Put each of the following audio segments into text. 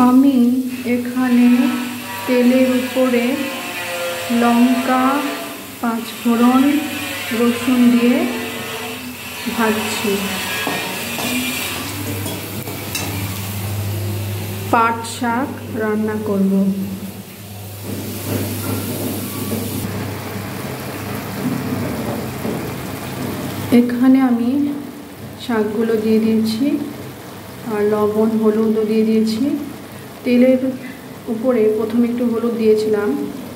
আমি এখানে তেলের উপরে লঙ্কা, পাঁচফোড়ন, রসুন দিয়ে ভাজছি। পাট শাক রান্না করব। এখানে আমি শাকগুলো দিয়ে দিয়েছি আর লবণ হলুদও দিয়ে দিয়েছি। তেলের উপরে প্রথমে একটু হলুদ দিয়েছিলাম।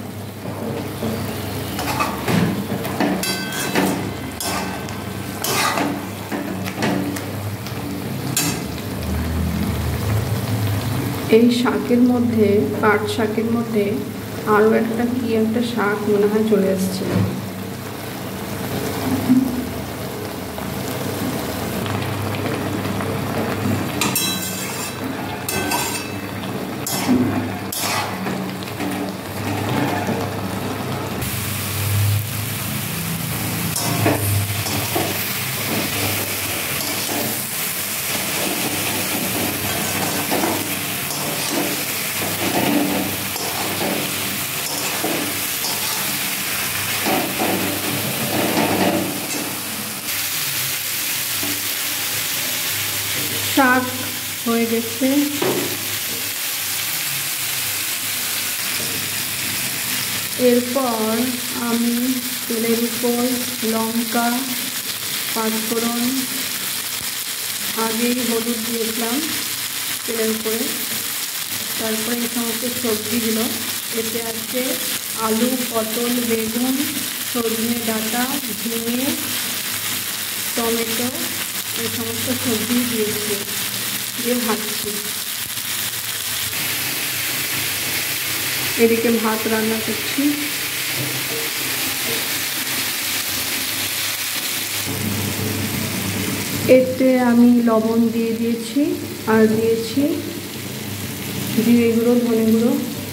এই শাকের মধ্যে, পাট শাকের মধ্যে আরও একটা শাক মনে হয় চলে আসছে। শাক হয়ে গেছে। এরপর আমি তেলের উপর লঙ্কা, পাঁচফোড়ন, আগেই হলুদ দিয়েছিলাম তেলের উপরে। তারপরে এই সমস্ত সবজিগুলো, এতে আছে আলু, পটল, বেগুন, সজনে ডাঁটা, ঝিঙে, টমেটো, এই সমস্ত সবজি দিয়েছি, দিয়ে ভাজছি। এদিকে ভাত রান্না করছি। এতে আমি লবণ দিয়ে দিয়েছি আর দিয়েছি জিরে গুঁড়ো, ধনে গুঁড়ো।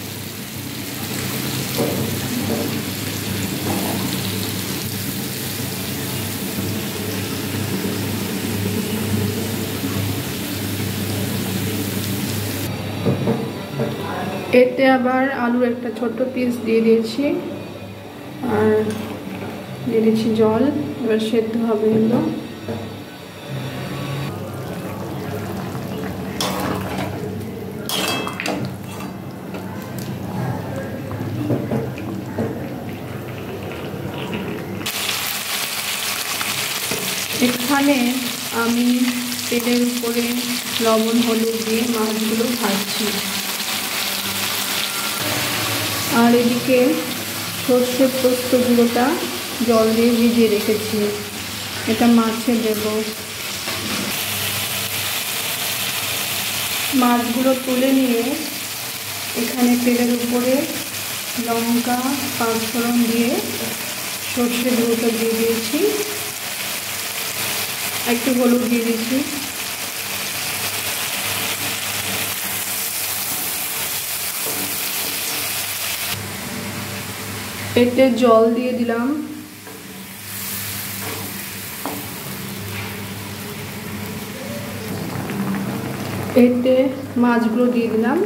এতে আবার আলুর একটা ছোট্ট পিস দিয়ে দিয়েছি আর দিয়ে দিচ্ছি জল। এবার সেদ্ধ হবে এগুলো। এখানে আমি তেলের উপরে লবণ হলুদ দিয়ে মাছগুলো ভাজছি। আর এদিকে সর্ষে পোস্ত গুঁড়োটা জল দিয়ে ভিজিয়ে রেখেছি, এটা মাছে দেব। মাছগুলো তুলে নিয়ে এখানে তেলের উপরে লঙ্কা, পাঁচফোড়ন দিয়ে সর্ষে গুঁড়োটা দিয়ে দিয়েছি, একটু হলুদ দিয়ে দিয়েছি। এতে জল দিয়ে দিলাম। এতে মাছগুলো দিয়ে দিলাম।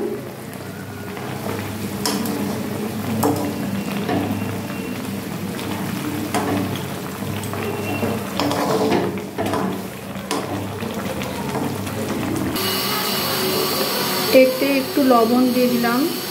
এতে একটু লবণ দিয়ে দিলাম।